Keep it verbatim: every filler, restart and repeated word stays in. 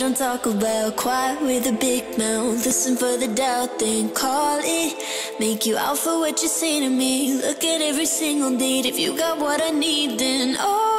don't talk about. Quiet with a big mouth, listen for the doubt, then call it. Make you out for what you say to me. Look at every single date. If you got what I need, then oh,